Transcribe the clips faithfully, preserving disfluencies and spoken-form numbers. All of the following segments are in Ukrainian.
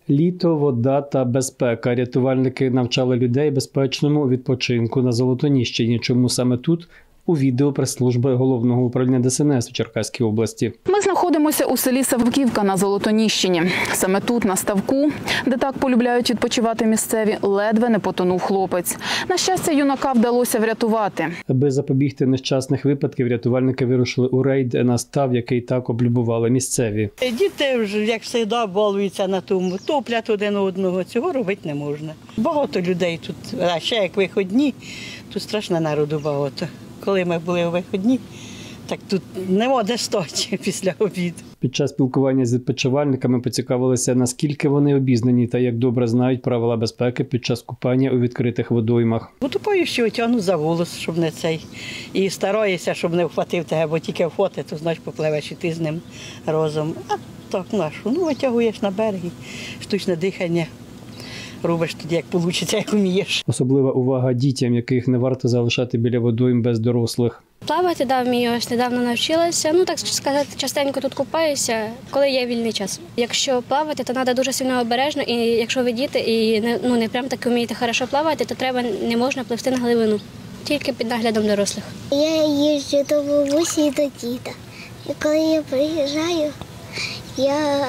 Літо, вода та безпека. Рятувальники навчали людей безпечному відпочинку на Золотоніщині. Чому саме тут? У відео прес-служби Головного управління Де Се En Ес у Черкаській області. Ми знаходимося у селі Савківка на Золотоніщині. Саме тут, на ставку, де так полюбляють відпочивати місцеві, ледве не потонув хлопець. На щастя, юнака вдалося врятувати. Аби запобігти нещасних випадків, рятувальники вирушили у рейд на став, який так облюбували місцеві. Діти вже, як завжди, балуються на тому, топлять один одного. Цього робити не можна. Багато людей тут, а ще як вихідні, тут страшно народу багато. Коли ми були у вихідні, так тут нема де стати після обіду. Під час спілкування з відпочивальниками поцікавилися, наскільки вони обізнані та як добре знають правила безпеки під час купання у відкритих водоймах. Утопаю, що тягну за голос, щоб не цей. І стараюся, щоб не вхватив тебе, бо тільки вхвати, то значить попливеш і ти з ним разом. А так нашу, ну витягуєш на берегі, штучне дихання. Робиш тоді, як вийде, як вмієш. Особлива увага дітям, яких не варто залишати біля водойм без дорослих. Плавати, да, вмію, ось недавно навчилася. Ну, так сказати, частенько тут купаюся, коли є вільний час. Якщо плавати, то треба дуже сильно обережно, і якщо ви діти і не, ну, не прям так вмієте хорошо плавати, то треба, не можна пливти на глибину, тільки під наглядом дорослих. Я їжджу до бабусі і до діда. І коли я приїжджаю, я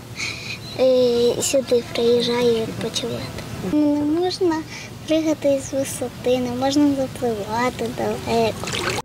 сюди приїжджаю відпочивати. Не можна пригати з висоти, не можна запливати далеко.